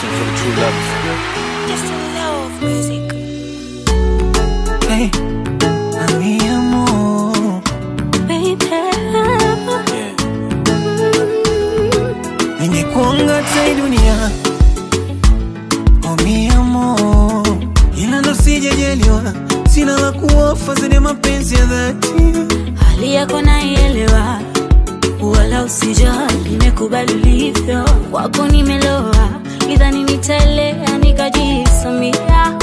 dedication for the true lovers. Just a love music. Hey, mi amor, Baby. Yeah. ningekuanga hata dunia. Oh mi amor, ila ndo sijajaliwa, sina la kuofa zaidi ya mapenzi ya dhati. Hali yako naielewa, wala usijali, nimekubali ulivyo. Kwako nimeloa, idhani nitaelea nikajisamia.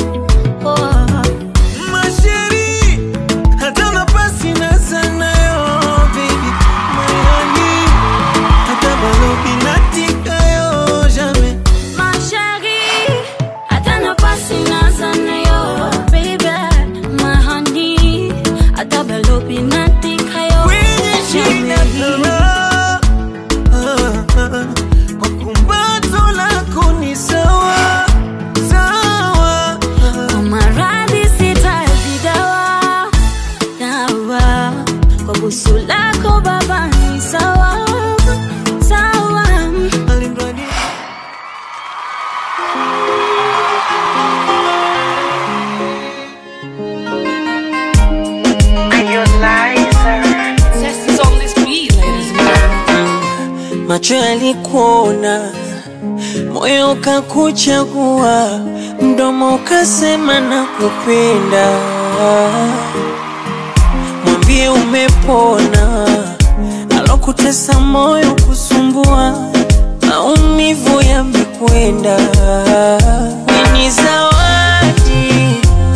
Masheri, hata nafasi na sana yo, baby, my honey, hata balobi natika yo, jamais. Masheri, hata nafasi na sana yo, baby, my honey, hata balobi natika yo, Kwenye shina sana, kwa kumbato lako ni sawa, sawa. Kwa maradhi sitaji dawa, dawa. Kwa busu lako baba ni sawa, sawa. Alimradi macho yalikuona, moyo ukakuchagua, mdomo ukasema nakupenda. Mwambie umepona, alokutesa moyo kusumbua, maumivu yamekwenda. Ni zawadi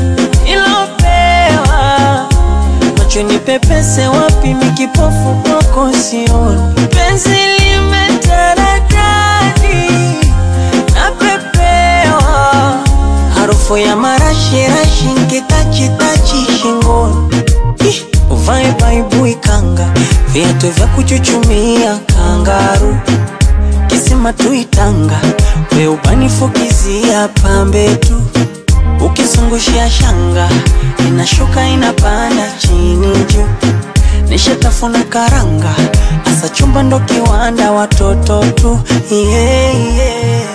ilopewa, macho nipepese wapi, mikipofu kwako sioni. Penzi limetaradadi, napepewa, harufu ya marashi-rashi, nkitachi-tachi shingoni. Uvae baibui kanga, viatu vya kuchuchumia kangaru, kisima tuitanga, we ubanifukizia pambe tu. Ukizungushia shanga, inashuka inapanda chini juu. Nishatafuna karanga, asa chumba ndo kiwanda, watoto tu. Yeah, yeah.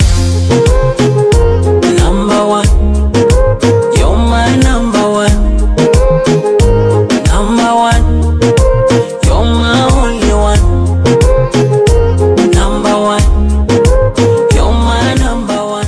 Number one, you're my number one. Number one, you're my only one. Number one, you're my number one.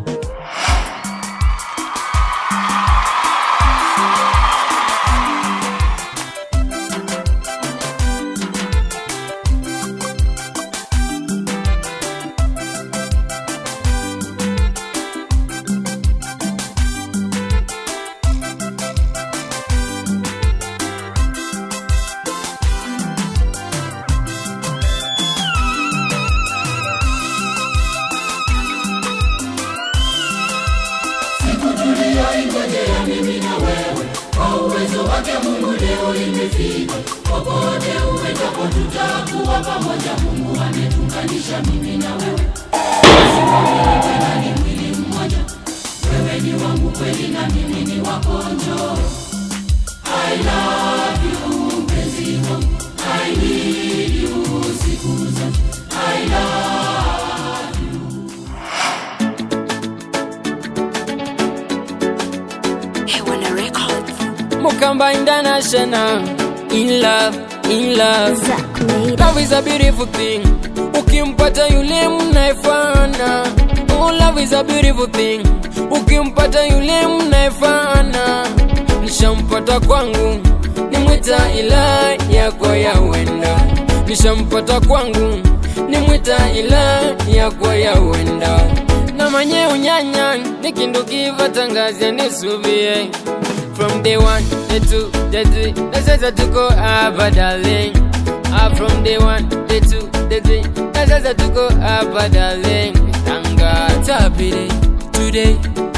Mukamba International, in love, in love. Exactly. Love is a beautiful thing. Ukimpata yule mnaefana. Oh, love is a beautiful thing. Ukimpata yule mnaefana. Nishampata kwangu, nimwita ila yako ya wenda. Nishampata kwangu, nimwita ila yako ya wenda. Na manye unyanya, nikindukiva tangazi nisubie. From day one, day two, day three, that's as I took over, darling. From day one, day two, day three, that's as I took over, darling. Tanga happy day today.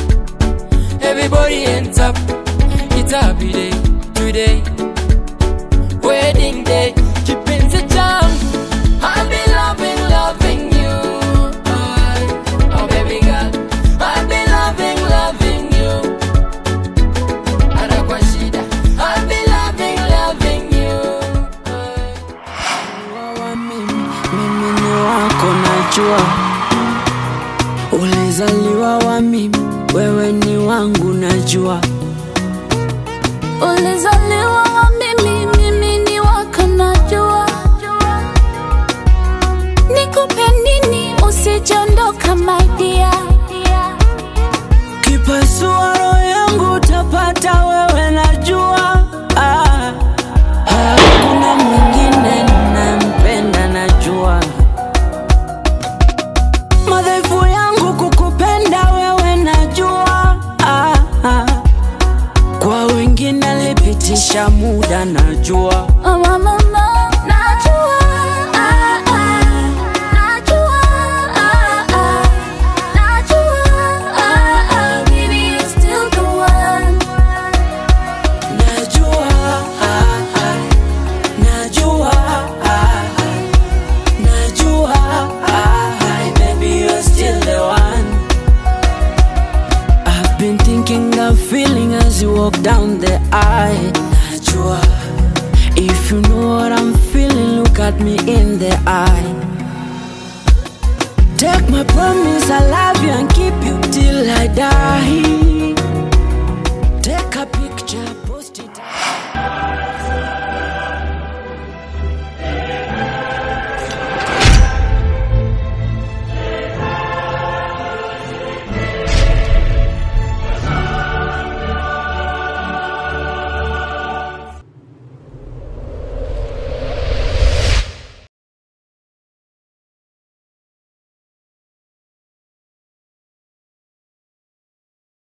Everybody ends up. It's happy day today. Wedding day, keeping the jam. I'll be loving you. Oh baby girl, I'll be loving you. I'll be loving you. Mimi ni wako najua, ulizali wangu najua. Ulizaliwa wa mimi ni wako najua. Nikupe nini usijondoka my dear. Kipasua roho yangu utapata wewe najua. Hakuna mwingine ninampenda najua. Madhaifu yangu kukupenda wewe najua. Kwa wengine nilipitisha muda najua. Mama najua. Najua. Najua. Baby you're still the one. Najua. Najua. Najua. Baby you're still the one. I've been thinking of feeling as you walk down the aisle. Najua. If you know what I'm feeling, look at me in the eye. Take my promise, I love you and keep you till I die.